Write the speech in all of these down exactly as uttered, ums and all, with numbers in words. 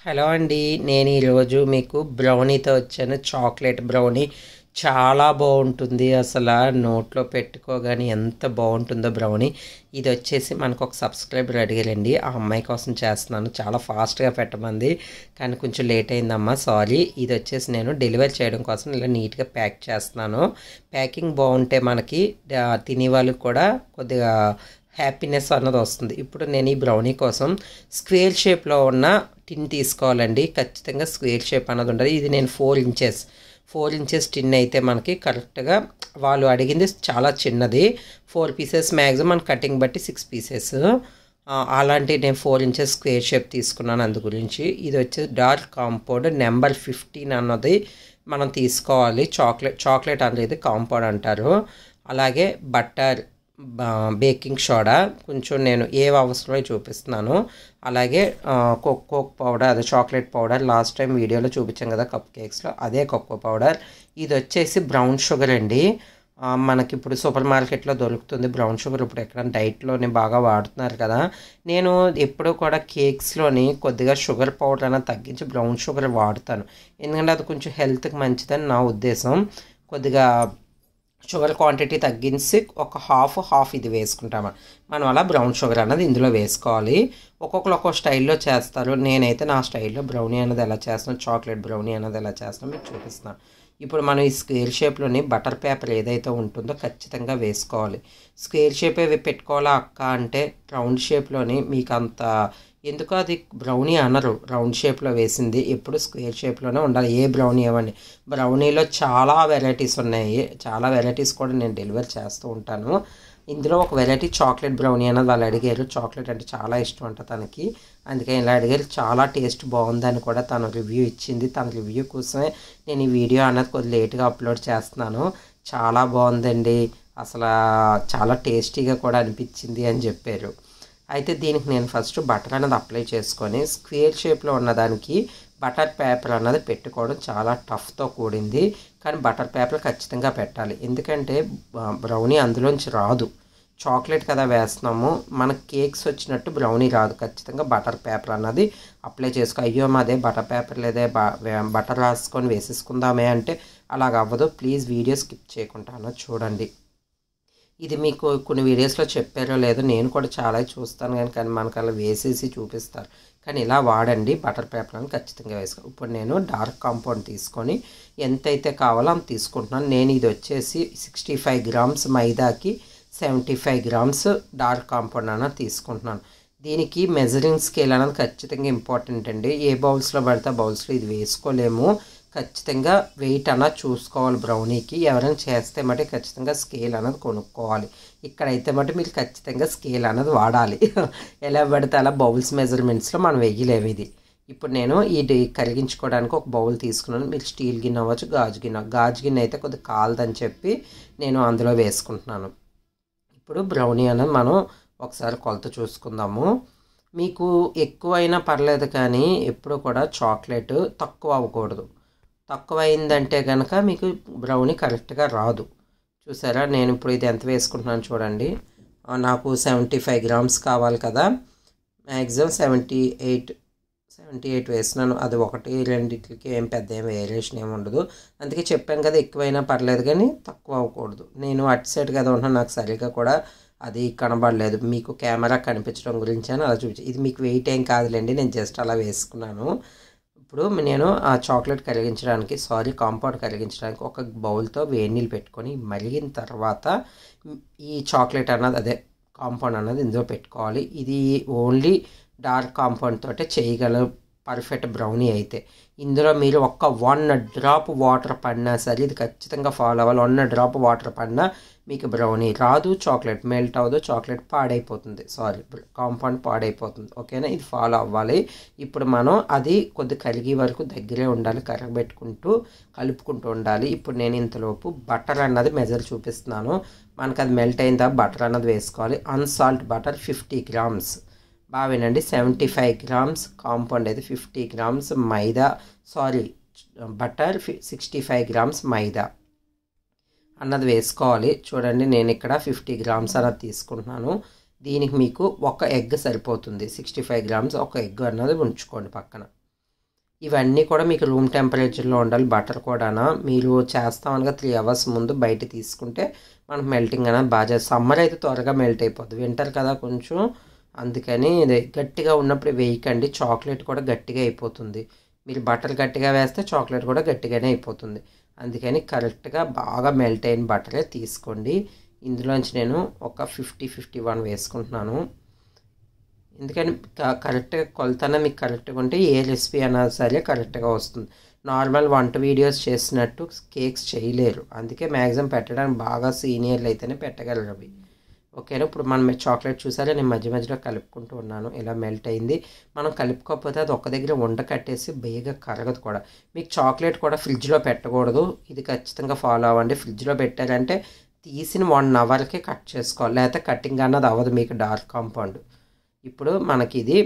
Hello అండి. నేను ఈరోజు మీకు బ్రౌనీతో వచ్చాను. చాక్లెట్ బ్రౌనీ చాలా బాగుంటుంది. అసలు నోట్లో పెట్టుకోగానే ఎంత బాగుంటుందో బ్రౌనీ. ఇది వచ్చేసి మనకు ఒక సబ్స్క్రైబర్ అడిగారండి, ఆ అమ్మాయి కోసం చేస్తున్నాను. చాలా ఫాస్ట్గా పెట్టమంది, కానీ కొంచెం లేట్ అయిందమ్మా, సారీ. ఇది వచ్చేసి నేను డెలివరీ చేయడం కోసం ఇలా నీట్గా ప్యాక్ చేస్తున్నాను. ప్యాకింగ్ బాగుంటే మనకి తినే వాళ్ళకి కూడా కొద్దిగా హ్యాపీనెస్ అన్నది వస్తుంది. ఇప్పుడు నేను ఈ బ్రౌనీ కోసం స్క్వేర్ షేప్లో ఉన్న టిన్ తీసుకోవాలండి. ఖచ్చితంగా స్క్వేర్ షేప్ అన్నది ఉండదు. ఇది నేను four inches four inches tin అయితే మనకి కరెక్ట్గా, వాళ్ళు అడిగింది చాలా చిన్నది, ఫోర్ పీసెస్ మ్యాక్సిమం మన కటింగ్ బట్టి సిక్స్ పీసెస్, అలాంటి నేను ఫోర్ ఇంచెస్ స్క్వేర్ షేప్ తీసుకున్నాను. అందు గురించి ఇది వచ్చేసి డార్క్ కాంపౌండ్ నెంబర్ ఫిఫ్టీన్ అన్నది మనం తీసుకోవాలి. చాక్లెట్ చాక్లెట్ అనేది కాంపౌండ్ అంటారు. అలాగే బటర్, బేకింగ్ సోడా కొంచెం నేను ఏవి అవసరమో చూపిస్తున్నాను. అలాగే కోక్ కోక్ పౌడర్, అదే చాక్లెట్ పౌడర్, లాస్ట్ టైం వీడియోలో చూపించాం కదా కప్ కేక్స్లో, అదే కోకో పౌడర్. ఇది వచ్చేసి బ్రౌన్ షుగర్ అండి. మనకి ఇప్పుడు సూపర్ మార్కెట్లో దొరుకుతుంది బ్రౌన్ షుగర్. ఇప్పుడు ఎక్కడ డైట్లోనే బాగా వాడుతున్నారు కదా. నేను ఎప్పుడూ కూడా కేక్స్లోని కొద్దిగా షుగర్ పౌడర్ అనేది తగ్గించి బ్రౌన్ షుగర్ వాడుతాను, ఎందుకంటే అది కొంచెం హెల్త్కి మంచిదని నా ఉద్దేశం. కొద్దిగా షుగర్ క్వాంటిటీ తగ్గించి ఒక హాఫ్ హాఫ్ ఇది వేసుకుంటాము మనం. అలా బ్రౌన్ షుగర్ అన్నది ఇందులో వేసుకోవాలి. ఒక్కొక్కరు ఒక్కొక్క స్టైల్లో చేస్తారు. నేనైతే నా స్టైల్లో బ్రౌనీ అనేది ఎలా చేస్తున్నాను, చాక్లెట్ బ్రౌనీ అనేది ఎలా చేస్తున్నాను మీకు చూపిస్తున్నాను. ఇప్పుడు మనం ఈ స్క్వేర్ షేప్లోని బటర్ పేపర్ ఏదైతే ఉంటుందో ఖచ్చితంగా వేసుకోవాలి. స్క్వేర్ షేప్ పెట్టుకోవాలా అక్క అంటే, రౌండ్ షేప్లోని మీకు అంత ఎందుకు అది బ్రౌనీ అనరు. రౌండ్ షేప్లో వేసింది ఎప్పుడు స్క్వేర్ షేప్లోనే ఉండాలి. ఏ బ్రౌనీ ఇవ్వండి, బ్రౌనీలో చాలా వెరైటీస్ ఉన్నాయి. చాలా వెరైటీస్ కూడా నేను డెలివరీ చేస్తూ ఉంటాను. ఇందులో ఒక వెరైటీ చాక్లెట్ బ్రౌనీ అన్నది వాళ్ళు అడిగారు. చాక్లెట్ అంటే చాలా ఇష్టం అంట తనకి, అందుకని ఇలా అడిగారు. చాలా టేస్ట్ బాగుందని కూడా తను రివ్యూ ఇచ్చింది. తన రివ్యూ కోసమే నేను ఈ వీడియో అన్నది కొద్ది లేట్గా అప్లోడ్ చేస్తున్నాను. చాలా బాగుందండి, అసలు చాలా టేస్టీగా కూడా అనిపించింది అని చెప్పారు. అయితే దీనికి నేను ఫస్ట్ బటర్ అనేది అప్లై చేసుకొని, స్క్వేర్ షేప్లో ఉన్నదానికి బటర్ పేపర్ అన్నది పెట్టుకోవడం చాలా టఫ్తో కూడింది. కానీ బటర్ పేపర్ ఖచ్చితంగా పెట్టాలి, ఎందుకంటే బ్రౌనీ అందులోంచి రాదు. చాక్లెట్ కదా వేస్తున్నాము, మనకు కేక్స్ వచ్చినట్టు బ్రౌనీ రాదు. ఖచ్చితంగా బటర్ పేపర్ అన్నది అప్లై చేసుకో. అయ్యో మాదే బటర్ పేపర్ లేదే, బటర్ రాసుకొని వేసేసుకుందామే అంటే అలాగ అవ్వదు. ప్లీజ్ వీడియో స్కిప్ చేయకుండా చూడండి. ఇది మీకు కొన్ని వీడియోస్లో చెప్పారో లేదో, నేను కూడా చాలా చూస్తాను కానీ కానీ మనకు అలా వేసేసి చూపిస్తారు. కానీ ఇలా వాడండి, బటర్ పేపర్ అని ఖచ్చితంగా వేసుకో. ఇప్పుడు నేను డార్క్ కాంపౌండ్ తీసుకొని ఎంతైతే కావాలో అంత తీసుకుంటున్నాను. నేను ఇది వచ్చేసి సిక్స్టీ ఫైవ్ గ్రామ్స్ మైదాకి seventy five grams dark compound అన్నది తీసుకుంటున్నాను. దీనికి మెజరింగ్ స్కేల్ అనేది ఖచ్చితంగా ఇంపార్టెంట్ అండి. ఏ బౌల్స్లో పడితే బౌల్స్లో ఇది వేసుకోలేము. ఖచ్చితంగా వెయిట్ అన్నది చూసుకోవాలి బ్రౌనీకి. ఎవరైనా చేస్తే మటు ఖచ్చితంగా స్కేల్ అన్నది కొనుక్కోవాలి. ఇక్కడైతే మటు మీరు ఖచ్చితంగా స్కేల్ అన్నది వాడాలి. ఎలా పడితే అలా బౌల్స్ మెజర్మెంట్స్లో మనం వేయలేము ఇది. ఇప్పుడు నేను ఇది కరిగించుకోవడానికి ఒక బౌల్ తీసుకున్నాను. మీరు స్టీల్ గిన్నె అవ్వచ్చు, గాజు గిన్నె. గాజు గిన్నె అయితే కొద్దిగా కాలదని చెప్పి నేను అందులో వేసుకుంటున్నాను. ఇప్పుడు బ్రౌనీ అన్నది మనం ఒకసారి కొలత చూసుకుందాము. మీకు ఎక్కువైనా పర్లేదు, కానీ ఎప్పుడు కూడా చాక్లెట్ తక్కువ అవ్వకూడదు. తక్కువ అయిందంటే కనుక మీకు బ్రౌనీ కరెక్ట్గా రాదు. చూసారా, నేను ఇప్పుడు ఇది ఎంత వేసుకుంటున్నాను చూడండి. నాకు సెవెంటీ ఫైవ్ గ్రామ్స్ కావాలి కదా, maximum seventy eight seventy eight వేస్తున్నాను. అది ఒకటి రెండింటికి ఏం పెద్ద ఏం వేరియేషన్ ఏమి ఉండదు. అందుకే చెప్పాను కదా, ఎక్కువైనా పర్లేదు కానీ తక్కువ అవ్వకూడదు. నేను అటు సైడ్ కదా ఉన్నాను, నాకు సరిగ్గా కూడా అది కనబడలేదు. మీకు కెమెరా కనిపించడం గురించి అని అలా చూపించి, ఇది మీకు వెయిట్ ఏం కాదులేండి, నేను జస్ట్ అలా వేసుకున్నాను. ఇప్పుడు నేను ఆ చాక్లెట్ కరిగించడానికి, సారీ కాంపౌండ్ కరిగించడానికి ఒక బౌల్తో వేడి నీళ్ళు పెట్టుకొని మరిగిన తర్వాత ఈ చాక్లెట్ అన్నది, అదే కాంపౌండ్ అన్నది ఇందులో పెట్టుకోవాలి. ఇది ఓన్లీ డార్క్ కాంపౌండ్ తోటే చేయగల పర్ఫెక్ట్ బ్రౌనీ. అయితే ఇందులో మీరు ఒక్క వన్ డ్రాప్ వాటర్ పడినా సరే ఇది ఖచ్చితంగా ఫాలో అవ్వాలి. వన్ డ్రాప్ వాటర్ పడినా మీకు బ్రౌనీ రాదు, చాక్లెట్ మెల్ట్ అవ్వదు, చాక్లెట్ పాడైపోతుంది, సారీ కాంపౌండ్ పాడైపోతుంది. ఓకేనా, ఇది ఫాలో అవ్వాలి. ఇప్పుడు మనం అది కొద్ది కరిగే వరకు దగ్గరే ఉండాలి, కరగబెట్టుకుంటూ కలుపుకుంటూ ఉండాలి. ఇప్పుడు నేను ఇంతలోపు బటర్ అన్నది మెజర్ చూపిస్తున్నాను. మనకు అది మెల్ట్ అయిన తర్వాత బటర్ అన్నది వేసుకోవాలి. అన్సాల్ట్ బటర్ ఫిఫ్టీ గ్రామ్స్ బాగా వినండి. సెవెంటీ ఫైవ్ గ్రామ్స్ కాంపౌండ్ అయితే ఫిఫ్టీ గ్రామ్స్ మైదా, sorry butter sixty five grams మైదా అన్నది వేసుకోవాలి. చూడండి, నేను ఇక్కడ ఫిఫ్టీ గ్రామ్స్ అన్నది తీసుకుంటున్నాను. దీనికి మీకు ఒక ఎగ్ సరిపోతుంది. సిక్స్టీ ఫైవ్ గ్రామ్స్ ఒక ఎగ్ అన్నది ఉంచుకోండి పక్కన. ఇవన్నీ కూడా మీకు రూమ్ టెంపరేచర్లో ఉండాలి. బటర్ కూడా మీరు చేస్తామనగా త్రీ అవర్స్ ముందు బయట తీసుకుంటే మనకు మెల్టింగ్ అనేది బాగా. సమ్మర్ అయితే త్వరగా మెల్ట్ అయిపోద్ది, వింటర్ కదా కొంచెం, అందుకని ఇది గట్టిగా ఉన్నప్పుడు వేయకండి. చాక్లెట్ కూడా గట్టిగా అయిపోతుంది. మీరు బటర్ గట్టిగా వేస్తే చాక్లెట్ కూడా గట్టిగానే అయిపోతుంది. అందుకని కరెక్ట్గా బాగా మెల్ట్ అయిన బటరే తీసుకోండి. ఇందులోంచి నేను ఒక ఫిఫ్టీ ఫిఫ్టీ వన్ వేసుకుంటున్నాను. ఎందుకని కరెక్ట్గా కొలతన మీకు కరెక్ట్గా ఉంటే ఏ రెసిపీ అయినా సరే కరెక్ట్గా వస్తుంది. నార్మల్ వంట వీడియోస్ చేసినట్టు కేక్స్ చేయలేరు, అందుకే మ్యాక్సిమం పెట్టడానికి బాగా సీనియర్లు అయితేనే పెట్టగలరు అవి. ఓకేనా, ఇప్పుడు మనం చాక్లెట్ చూసారా, నేను మధ్య మధ్యలో కలుపుకుంటూ ఉన్నాను. ఇలా మెల్ట్ అయింది. మనం కలుపుకోకపోతే అది ఒక దగ్గర వంట కట్టేసి బేగా కరగదు కూడా. మీకు చాక్లెట్ కూడా ఫ్రిడ్జ్లో పెట్టకూడదు, ఇది ఖచ్చితంగా ఫాలో అవ్వండి. ఫ్రిడ్జ్లో పెట్టారంటే తీసిన వన్ అవర్కే కట్ చేసుకోవాలి, లేకపోతే కటింగ్ అన్నది అవ్వదు మీకు డార్క్ కాంపౌండ్. ఇప్పుడు మనకి ఇది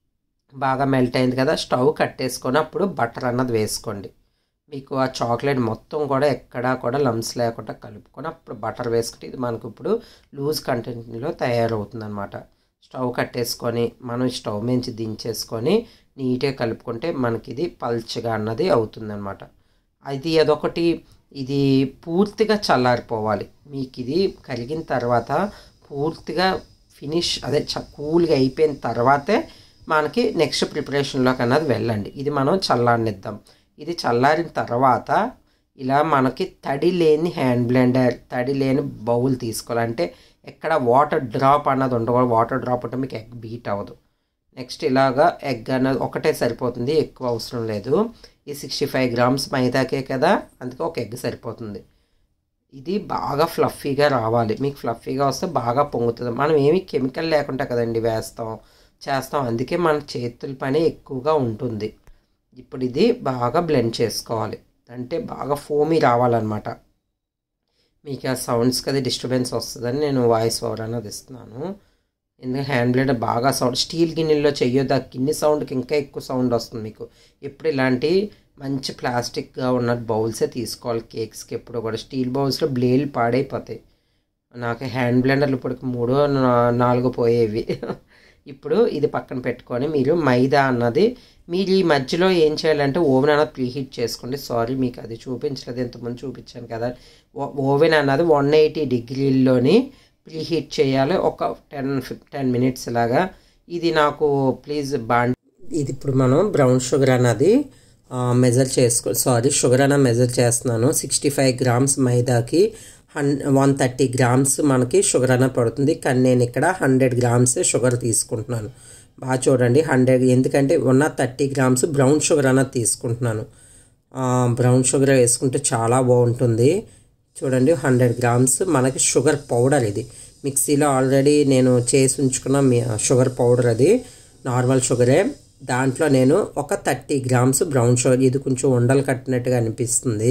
బాగా మెల్ట్ అయింది కదా, స్టవ్ కట్టేసుకొని అప్పుడు బటర్ అన్నది వేసుకోండి. మీకు ఆ చాక్లెట్ మొత్తం కూడా ఎక్కడా కూడా లమ్స్ లేకుండా కలుపుకొని అప్పుడు బటర్ వేసుకుంటే ఇది మనకు ఇప్పుడు లూజ్ కంటెంట్లో తయారవుతుంది అనమాట. స్టవ్ కట్టేసుకొని మనం స్టవ్ నుంచి దించేసుకొని నీట్గా కలుపుకుంటే మనకి ఇది పల్చగా అన్నది అవుతుందన్నమాట. అది అదొకటి, ఇది పూర్తిగా చల్లారిపోవాలి. మీకు ఇది కరిగిన తర్వాత పూర్తిగా ఫినిష్ అదే చ కూల్గా అయిపోయిన తర్వాతే మనకి నెక్స్ట్ ప్రిపరేషన్లోకి అన్నది వెళ్ళండి. ఇది మనం చల్లారనిద్దాం. ఇది చల్లారిన తర్వాత ఇలా మనకి తడి లేని హ్యాండ్ బ్లెండర్, తడి లేని బౌల్ తీసుకోవాలంటే ఎక్కడ వాటర్ డ్రాప్ అన్నది ఉండకూడదు. వాటర్ డ్రాప్ ఉంటే మీకు ఎగ్ బీట్ అవ్వదు. నెక్స్ట్ ఇలాగా ఎగ్ అన్నది ఒకటే సరిపోతుంది, ఎక్కువ అవసరం లేదు. ఈ సిక్స్టీ ఫైవ్ గ్రామ్స్ మైదాకే కదా, అందుకే ఒక ఎగ్ సరిపోతుంది. ఇది బాగా ఫ్లఫీగా రావాలి. మీకు ఫ్లఫీగా వస్తే బాగా పొంగుతుంది. మనం ఏమి కెమికల్ లేకుండా కదండి వేస్తాం చేస్తాం, అందుకే మన చేతుల పని ఎక్కువగా ఉంటుంది. ఇప్పుడు ఇది బాగా బ్లెండ్ చేసుకోవాలి, అంటే బాగా ఫోమీ రావాలన్నమాట. మీకు ఆ సౌండ్స్ కదా డిస్టర్బెన్స్ వస్తుందని నేను వాయిస్ ఓవర్ అనేది ఇస్తున్నాను. ఎందుకంటే హ్యాండ్ బ్లేడ్ బాగా సౌండ్, స్టీల్ గిన్నెల్లో చెయ్యొద్దు, ఆ గిన్నె సౌండ్కి ఇంకా ఎక్కువ సౌండ్ వస్తుంది మీకు. ఎప్పుడు ఇలాంటి మంచి ప్లాస్టిక్గా ఉన్న బౌల్సే తీసుకోవాలి కేక్స్కి. ఎప్పుడు కూడా స్టీల్ బౌల్స్లో బ్లేడ్లు పాడైపోతాయి. నాకు హ్యాండ్ బ్లెండర్లు ఇప్పుడు మూడో నాలుగో పోయేవి. ఇప్పుడు ఇది పక్కన పెట్టుకొని మీరు మైదా అన్నది మీరు ఈ మధ్యలో ఏం చేయాలంటే ఓవెన్ అన్నది ప్రీహీట్ చేసుకోండి. సారీ మీకు అది చూపించలేదు, ఇంతకుముందు చూపించాను కదా. ఓవెన్ అన్నది వన్ ఎయిటీ డిగ్రీల్లోని ప్రీహీట్ చేయాలి ఒక టెన్ టెన్ మినిట్స్ లాగా. ఇది నాకు ప్లీజ్ బాండ్ ఇది ఇప్పుడు మనం బ్రౌన్ షుగర్ అన్నది మెజర్ చేసుకో సారీ షుగర్ అన్న మెజర్ చేస్తున్నాను. సిక్స్టీ ఫైవ్ గ్రామ్స్ మైదాకి హన్ వన్ థర్టీ గ్రామ్స్ మనకి షుగర్ అన్న పడుతుంది. కానీ నేను ఇక్కడ హండ్రెడ్ గ్రామ్సే షుగర్ తీసుకుంటున్నాను. బాగా చూడండి, హండ్రెడ్ ఎందుకంటే ఉన్న థర్టీ గ్రామ్స్ బ్రౌన్ షుగర్ అన్నది తీసుకుంటున్నాను. బ్రౌన్ షుగర్ వేసుకుంటే చాలా బాగుంటుంది. చూడండి, హండ్రెడ్ గ్రామ్స్ మనకి షుగర్ పౌడర్. ఇది మిక్సీలో ఆల్రెడీ నేను చేసి ఉంచుకున్న షుగర్ పౌడర్, అది నార్మల్ షుగరే. దాంట్లో నేను ఒక థర్టీ గ్రామ్స్ బ్రౌన్ షుగర్, ఇది కొంచెం ఉండలు కట్టినట్టుగా అనిపిస్తుంది,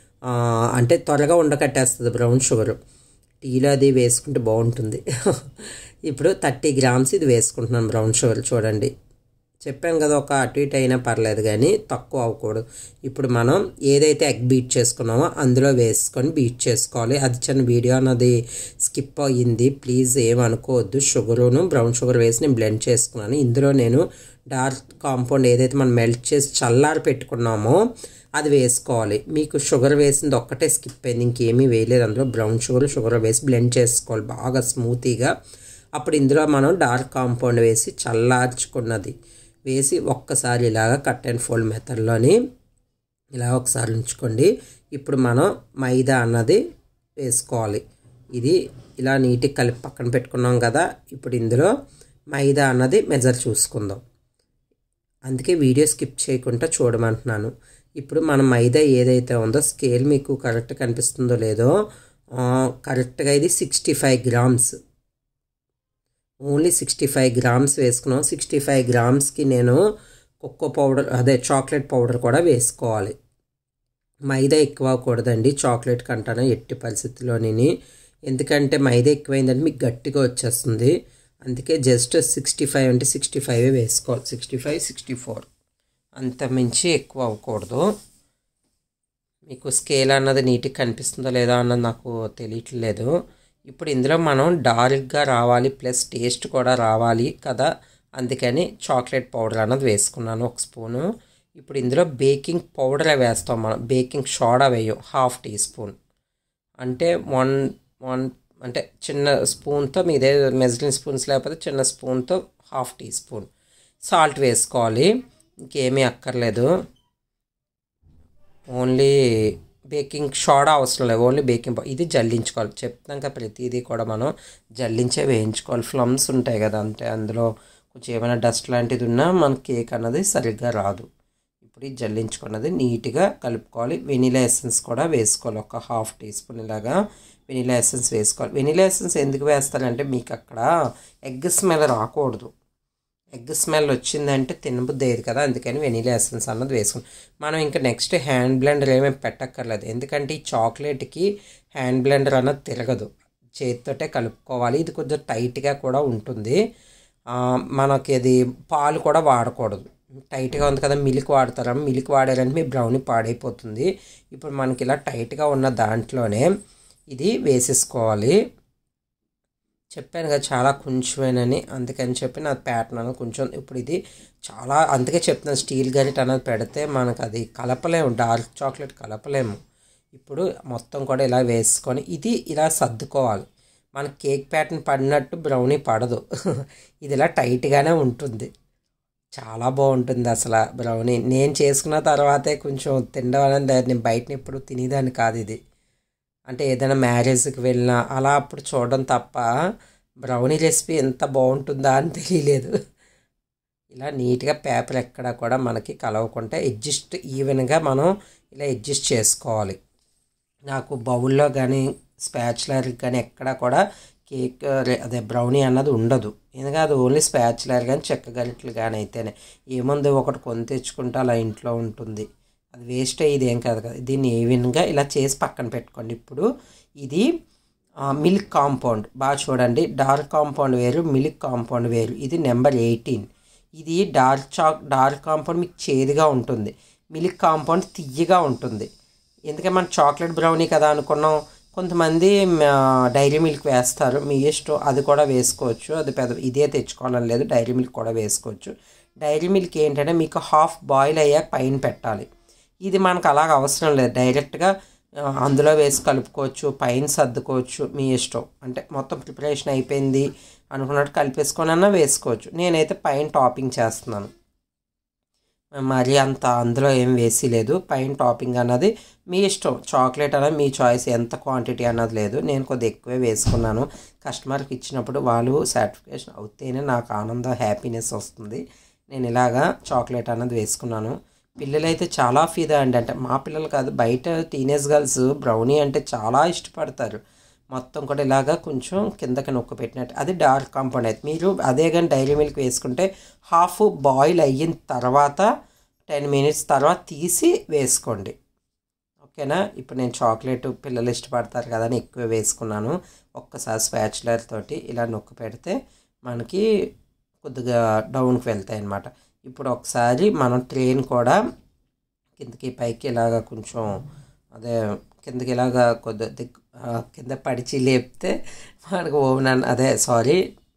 అంటే త్వరగా ఉండకట్టేస్తుంది బ్రౌన్ షుగర్. టీలో అది వేసుకుంటే బాగుంటుంది. ఇప్పుడు థర్టీ గ్రామ్స్ ఇది వేసుకుంటున్నాను బ్రౌన్ షుగర్. చూడండి, చెప్పాను కదా, ఒక అటు ఇటు అయినా పర్లేదు కానీ తక్కువ అవ్వకూడదు. ఇప్పుడు మనం ఏదైతే ఎగ్ బీట్ చేసుకున్నామో అందులో వేసుకొని బీట్ చేసుకోవాలి. అది చిన్న వీడియో అన్నది స్కిప్ అయ్యింది, ప్లీజ్ ఏమనుకోవద్దు. షుగరును బ్రౌన్ షుగర్ వేసి నేను బ్లెండ్ చేసుకున్నాను. ఇందులో నేను డార్క్ కాంపౌండ్ ఏదైతే మనం మెల్ట్ చేసి చల్లారి పెట్టుకున్నామో అది వేసుకోవాలి. మీకు షుగర్ వేసింది ఒక్కటే స్కిప్ అయింది, ఇంకేమీ వేయలేదు. అందులో బ్రౌన్ షుగర్ షుగర్ వేసి బ్లెండ్ చేసుకోవాలి బాగా స్మూతీగా. అప్పుడు ఇందులో మనం డార్క్ కాంపౌండ్ వేసి చల్లార్చుకున్నది వేసి ఒక్కసారి ఇలాగ కట్ అండ్ ఫోల్డ్ మెథడ్లోని ఇలా ఒకసారి ఉంచుకోండి. ఇప్పుడు మనం మైదా అన్నది వేసుకోవాలి. ఇది ఇలా నీట్గా కలిపి పక్కన పెట్టుకున్నాం కదా. ఇప్పుడు ఇందులో మైదా అన్నది మెజర్ చూసుకుందాం, అందుకే వీడియో స్కిప్ చేయకుండా చూడమంటున్నాను. ఇప్పుడు మన మైదా ఏదైతే ఉందో స్కేల్ మీకు కరెక్ట్ కనిపిస్తుందో లేదో, కరెక్ట్గా ఇది sixty five grams only sixty five grams వేసుకున్నాం. సిక్స్టీ ఫైవ్ గ్రామ్స్కి నేను కోకో పౌడర్ అదే చాక్లెట్ పౌడర్ కూడా వేసుకోవాలి. మైదా ఎక్కువ అవ్వకూడదండి చాక్లెట్ కంటాను ఎట్టి పరిస్థితుల్లోని, ఎందుకంటే మైదా ఎక్కువైందంటే మీకు గట్టిగా వచ్చేస్తుంది. అందుకే జస్ట్ సిక్స్టీ ఫైవ్ అంటే సిక్స్టీ ఫైవ్ వేసుకోవాలి, సిక్స్టీ ఫైవ్ సిక్స్టీ ఫోర్ అంత మించి ఎక్కువ అవ్వకూడదు. మీకు స్కేల్ అన్నది నీట్గా కనిపిస్తుందో లేదా అన్నది నాకు తెలియట్లేదు. ఇప్పుడు ఇందులో మనం డార్క్గా రావాలి ప్లస్ టేస్ట్ కూడా రావాలి కదా, అందుకని చాక్లెట్ పౌడర్ అన్నది వేసుకున్నాను ఒక స్పూను. ఇప్పుడు ఇందులో బేకింగ్ పౌడర్ వేస్తాం మనం, బేకింగ్ సోడా వేయం హాఫ్ టీ స్పూన్, అంటే వన్ వన్ అంటే చిన్న స్పూన్తో మీదే మెజరింగ్ స్పూన్స్ లేకపోతే చిన్న స్పూన్తో హాఫ్ టీ స్పూన్ సాల్ట్ వేసుకోవాలి. ఇంకేమీ అక్కర్లేదు, ఓన్లీ బేకింగ్ సోడా అవసరం లేదు, ఓన్లీ బేకింగ్ పౌడర్. ఇది జల్లించుకోవాలి, చెప్తాక ప్రతిదీ కూడా మనం జల్లించే వేయించుకోవాలి. ఫ్లమ్స్ ఉంటాయి కదా, అంటే అందులో కొంచెం ఏమైనా డస్ట్ లాంటిది ఉన్నా మన కేక్ అన్నది సరిగ్గా రాదు. ఇప్పుడు ఇది జల్లించుకున్నది నీట్గా కలుపుకోవాలి. వెనీలా ఎసెన్స్ కూడా వేసుకోవాలి, ఒక హాఫ్ టీ స్పూన్ ఇలాగా వెనీలా ఎసెన్స్ వేసుకోవాలి. వెనీలా ఎసెన్స్ ఎందుకు వేస్తారంటే మీకు అక్కడ ఎగ్ స్మెల్ రాకూడదు, ఎగ్ స్మెల్ వచ్చిందంటే తినబుద్ధి అయ్యేది కదా, అందుకని వెనీలా ఎసెన్స్ అన్నది వేసుకుని మనం ఇంకా నెక్స్ట్ హ్యాండ్ బ్లెండర్ ఏమేమి పెట్టక్కర్లేదు, ఎందుకంటే ఈ చాక్లెట్కి హ్యాండ్ బ్లెండర్ అన్నది తిరగదు, చేతితోటే కలుపుకోవాలి. ఇది కొంచెం టైట్గా కూడా ఉంటుంది, మనకి అది పాలు కూడా వాడకూడదు, టైట్గా ఉంది కదా. మిల్క్ వాడతారా, మిల్క్ వాడారంటే మీ బ్రౌనీ పాడైపోతుంది. ఇప్పుడు మనకి ఇలా టైట్గా ఉన్న దాంట్లోనే ఇది వేసేసుకోవాలి. చెప్పాను కదా చాలా కొంచెమేనని, అందుకని చెప్పి నా ప్యాటర్న్ అనేది కొంచెం. ఇప్పుడు ఇది చాలా, అందుకే చెప్తున్నాను స్టీల్ గరిట అనేది పెడితే మనకు అది కలపలేము, డార్క్ చాక్లెట్ కలపలేము. ఇప్పుడు మొత్తం కూడా ఇలా వేసుకొని ఇది ఇలా సర్దుకోవాలి. మన కేక్ ప్యాటర్న్ పడినట్టు బ్రౌనీ పడదు, ఇది ఇలా టైట్గానే ఉంటుంది, చాలా బాగుంటుంది అసలు బ్రౌనీ. నేను చేసుకున్న తర్వాతే కొంచెం తినడం అనేది, నేను బయటని ఎప్పుడు తినేదాన్ని కాదు ఇది, అంటే ఏదైనా మ్యారేజ్కి వెళ్ళినా అలా అప్పుడు చూడడం తప్ప బ్రౌనీ రెసిపీ ఎంత బాగుంటుందా అని తెలియలేదు. ఇలా నీట్గా పేపర్ ఎక్కడ కూడా మనకి కలవకుండా అడ్జస్ట్ ఈవెన్గా మనం ఇలా అడ్జస్ట్ చేసుకోవాలి. నాకు బౌల్లో కానీ స్పాచులర్ కానీ ఎక్కడ కూడా కేక్ అదే బ్రౌనీ అన్నది ఉండదు, ఎందుకంటే అది ఓన్లీ స్పాచులర్ కానీ చెక్క గరిటెలు కానీ అయితేనే. ఏముంది ఒకటి కొని తెచ్చుకుంటే అలా ఇంట్లో ఉంటుంది, అది వేస్ట్ అయ్యేది ఏం కాదు కదా. దీన్ని ఈవెన్గా ఇలా చేసి పక్కన పెట్టుకోండి. ఇప్పుడు ఇది మిల్క్ కాంపౌండ్, బాగా చూడండి, డార్క్ కాంపౌండ్ వేరు, మిల్క్ కాంపౌండ్ వేరు. ఇది నెంబర్ ఎయిటీన్. ఇది డార్క్ చాక్ డార్క్ కాంపౌండ్ మీకు చేదుగా ఉంటుంది, మిల్క్ కాంపౌండ్ తియ్యగా ఉంటుంది. ఎందుకంటే మనం చాక్లెట్ బ్రౌనీ కదా అనుకున్నాం. కొంతమంది డైరీ మిల్క్ వేస్తారు, మీ ఇష్టం, అది కూడా వేసుకోవచ్చు, అది పెద్ద ఇదే తెచ్చుకోవాలని లేదు, డైరీ మిల్క్ కూడా వేసుకోవచ్చు. డైరీ మిల్క్ ఏంటంటే మీకు హాఫ్ బాయిల్ అయ్యాక పైన పెట్టాలి, ఇది మనకు అలాగ అవసరం లేదు, డైరెక్ట్గా అందులో వేసి కలుపుకోవచ్చు, పైన సర్దుకోవచ్చు, మీ ఇష్టం. అంటే మొత్తం ప్రిపరేషన్ అయిపోయింది అనుకున్నట్టు కలిపేసుకొని అన్నా వేసుకోవచ్చు. నేనైతే పైన టాపింగ్ చేస్తున్నాను, మరి అంత అందులో ఏం వేసి లేదు, పైన టాపింగ్ అన్నది మీ ఇష్టం. చాక్లెట్ అనేది మీ చాయిస్, ఎంత క్వాంటిటీ అన్నది లేదు. నేను కొద్దిగా ఎక్కువే వేసుకున్నాను, కస్టమర్కి ఇచ్చినప్పుడు వాళ్ళు సాటిస్ఫాక్షన్ అవుతేనే నాకు ఆనందం, హ్యాపీనెస్ వస్తుంది. నేను ఇలాగా చాక్లెట్ అన్నది వేసుకున్నాను. పిల్లలైతే చాలా ఫిదా అండి, అంటే మా పిల్లలు కాదు, బయట టీనేజ్ గర్ల్స్ బ్రౌనీ అంటే చాలా ఇష్టపడతారు. మొత్తం కూడా ఇలాగా కొంచెం కిందకి నొక్కు పెట్టినట్టు, అది డార్క్ కాంపౌండ్ అయితే. మీరు అదే కానీ డైరీ మిల్క్ వేసుకుంటే హాఫ్ బాయిల్ అయిన తర్వాత టెన్ మినిట్స్ తర్వాత తీసి వేసుకోండి, ఓకేనా. ఇప్పుడు నేను చాక్లెట్ పిల్లలు ఇష్టపడతారు కదా అని ఎక్కువ వేసుకున్నాను. ఒక్కసారి స్పాచులర్ తోటి ఇలా నొక్కు పెడితే మనకి కొద్దిగా డౌన్కి వెళ్తాయి అన్నమాట. ఇప్పుడు ఒకసారి మనం ట్రైన్ కూడా కిందకి పైకి ఇలాగ కొంచెం అదే కిందకి ఇలాగా కొద్ది దిక్కు కింద పడిచి లేపితే మనకు ఓవెన్ అన్న అదే సారీ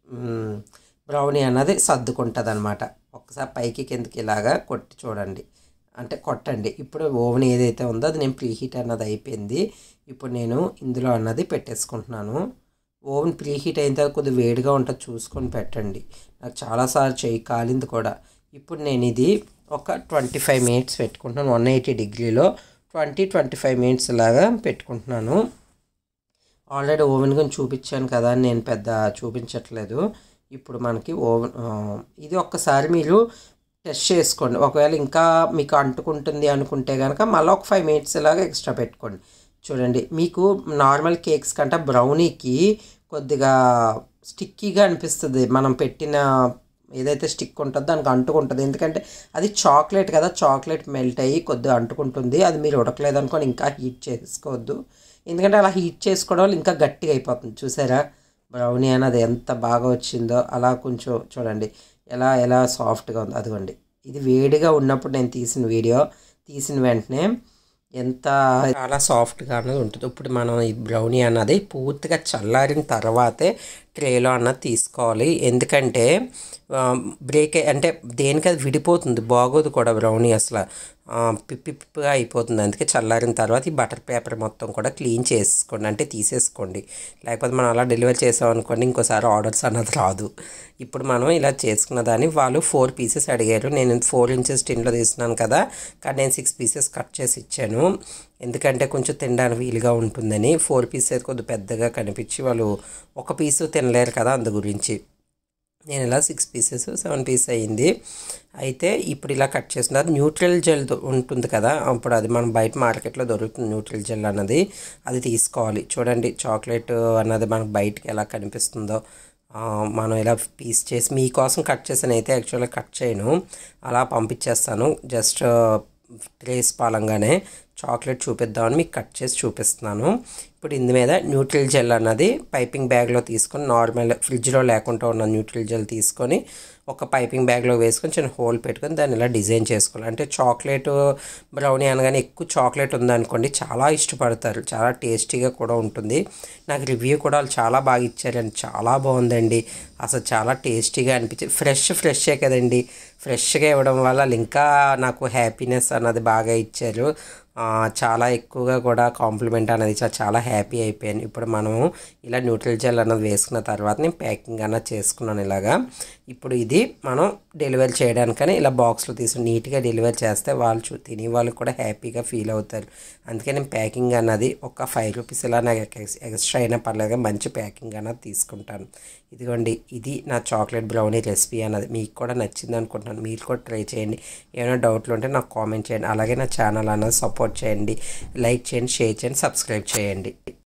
బ్రౌనీ అన్నది సర్దుకుంటుంది అనమాట. ఒకసారి పైకి కిందకి ఇలాగా కొట్టి చూడండి, అంటే కొట్టండి. ఇప్పుడు ఓవెన్ ఏదైతే ఉందో అది నేను ప్రీహీట్ అన్నది అయిపోయింది. ఇప్పుడు నేను ఇందులో అన్నది పెట్టేసుకుంటున్నాను. ఓవెన్ ప్రీహీట్ అయిన తర్వాత కొద్దిగా వేడిగా ఉంటుంది, చూసుకొని పెట్టండి. నాకు చాలాసార్లు చేయి కాలింది కూడా. ఇప్పుడు నేను ఇది ఒక ట్వంటీ ఫైవ్ మినిట్స్ పెట్టుకుంటున్నాను, వన్ ఎయిటీ డిగ్రీలో ట్వంటీ ట్వంటీ ఫైవ్ మినిట్స్ లాగా పెట్టుకుంటున్నాను. ఆల్రెడీ ఓవెన్ గురించి చూపించాను కదా, నేను పెద్ద చూపించట్లేదు. ఇప్పుడు మనకి ఓవెన్ ఇది ఒక్కసారి మీరు టెస్ట్ చేసుకోండి. ఒకవేళ ఇంకా మీకు అంటుకుంటుంది అనుకుంటే కనుక మళ్ళీ ఒక ఫైవ్ మినిట్స్ ఇలాగా ఎక్స్ట్రా పెట్టుకోండి. చూడండి, మీకు నార్మల్ కేక్స్ కంటే బ్రౌనీకి కొద్దిగా స్టిక్కీగా అనిపిస్తుంది. మనం పెట్టిన ఏదైతే స్టిక్ ఉంటుందో దానికి అంటుకుంటుంది, ఎందుకంటే అది చాక్లెట్ కదా, చాక్లెట్ మెల్ట్ అయ్యి కొద్దిగా అంటుకుంటుంది. అది మీరు ఉడకలేదు అనుకోని ఇంకా హీట్ చేసుకోవద్దు, ఎందుకంటే అలా హీట్ చేసుకోవడం వల్ల ఇంకా గట్టిగా అయిపోతుంది. చూసారా బ్రౌనీ అనేది ఎంత బాగా వచ్చిందో, అలా కొంచెం చూడండి ఎలా ఎలా సాఫ్ట్గా ఉంది. అదిగోండి, ఇది వేడిగా ఉన్నప్పుడు నేను తీసిన వీడియో, తీసిన వెంటనే ఎంత చాలా సాఫ్ట్గా అనేది ఉంటుంది. ఇప్పుడు మనం ఈ బ్రౌనీ అన్నది పూర్తిగా చల్లారిన తర్వాతే ట్రేలో అన్నది తీసుకోవాలి. ఎందుకంటే బ్రేక్ అంటే దేనికి అది విడిపోతుంది, బాగోదు కూడా బ్రౌనీ అసలు పిప్పి పిప్పిగా అయిపోతుంది. అందుకే చల్లారిన తర్వాత ఈ బటర్ పేపర్ మొత్తం కూడా క్లీన్ చేసుకోండి, అంటే తీసేసుకోండి. లేకపోతే మనం అలా డెలివరీ చేసామనుకోండి ఇంకోసారి ఆర్డర్స్ అన్నది రాదు. ఇప్పుడు మనం ఇలా చేసుకున్న దాన్ని వాళ్ళు ఫోర్ పీసెస్ అడిగారు. నేను ఫోర్ ఇంచెస్ టిన్లో తీస్తున్నాను కదా, కానీ నేను సిక్స్ పీసెస్ కట్ చేసి ఇచ్చాను. ఎందుకంటే కొంచెం తినడానికి వీలుగా ఉంటుందని. ఫోర్ పీసెస్ కొద్దిగా పెద్దగా కనిపించి వాళ్ళు ఒక పీసు తినలేరు కదా, అందు గురించి నేను ఇలా సిక్స్ పీసెస్ సెవెన్ పీస్ అయ్యింది. అయితే ఇప్పుడు ఇలా కట్ చేస్తున్నారు. న్యూట్రల్ జెల్ ఉంటుంది కదా, అప్పుడు అది మనం బయట మార్కెట్లో దొరుకుతుంది న్యూట్రల్ జెల్ అన్నది, అది తీసుకోవాలి. చూడండి చాక్లెట్ అన్నది మనకు బయటకి ఎలా కనిపిస్తుందో. మనం ఇలా పీస్ చేసి మీకోసం కట్ చేసాను, అయితే యాక్చువల్గా కట్ చేయను, అలా పంపించేస్తాను. జస్ట్ ట్రేస్ పాలంగానే చాక్లెట్ చూపిద్దామని మీకు కట్ చేసి చూపిస్తున్నాను. ఇప్పుడు ఇందు మీద న్యూట్రిల్ జెల్ అన్నది పైపింగ్ బ్యాగ్లో తీసుకొని, నార్మల్ ఫ్రిడ్జ్లో లేకుండా ఉన్న న్యూట్రిల్ జెల్ తీసుకొని ఒక పైపింగ్ బ్యాగ్లో వేసుకొని చిన్న హోల్ పెట్టుకొని దాన్ని ఇలా డిజైన్ చేసుకోవాలి. అంటే చాక్లెట్ బ్రౌనీ అనగానే ఎక్కువ చాక్లెట్ ఉందనుకోండి చాలా ఇష్టపడతారు, చాలా టేస్టీగా కూడా ఉంటుంది. నాకు రివ్యూ కూడా వాళ్ళు చాలా బాగా ఇచ్చారండి, చాలా బాగుందండి, అసలు చాలా టేస్టీగా అనిపించింది. ఫ్రెష్ ఫ్రెషే కదండి, ఫ్రెష్గా ఇవ్వడం వల్ల వాళ్ళు ఇంకా నాకు హ్యాపీనెస్ అన్నది బాగా ఇచ్చారు. చాలా ఎక్కువగా కూడా కాంప్లిమెంట్ అనేది చాలా హ్యాపీ అయిపోయాను. ఇప్పుడు మనము ఇలా న్యూట్రిల్ జెల్ అన్నది వేసుకున్న తర్వాత నేను ప్యాకింగ్ అన్నది చేసుకున్నాను ఇలాగా. ఇప్పుడు ఇది మనం డెలివరీ చేయడానికని ఇలా బాక్స్లో తీసుకుని నీట్గా డెలివరీ చేస్తే వాళ్ళు చూ తినే వాళ్ళు కూడా హ్యాపీగా ఫీల్ అవుతారు. అందుకే నేను ప్యాకింగ్ అన్నది ఒక ఫైవ్ రూపీస్ ఇలా నాకు ఎక్స్ట్రా అయినా పర్లేదు, మంచి ప్యాకింగ్ అన్నది తీసుకుంటాను. ఇదిగోండి, ఇది నా చాక్లెట్ బ్రౌనీ రెసిపీ అన్నది మీకు కూడా నచ్చింది అనుకుంటున్నాను. మీరు కూడా ట్రై చేయండి. ఏమైనా డౌట్లు ఉంటే నాకు కామెంట్ చేయండి. అలాగే నా ఛానల్ అన్నది సపోర్ట్ చేయండి, లైక్ చేయండి, షేర్ చేయండి, సబ్స్క్రైబ్ చేయండి.